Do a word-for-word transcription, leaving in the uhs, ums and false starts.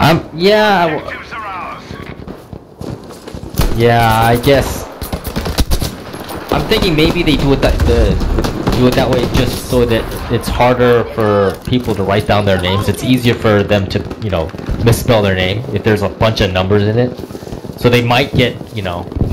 Um, yeah, I w- yeah, I guess. I'm thinking maybe they do it that the do it that way just so that it's harder for people to write down their names. It's easier for them to, you know, misspell their name if there's a bunch of numbers in it. So they might get, you know,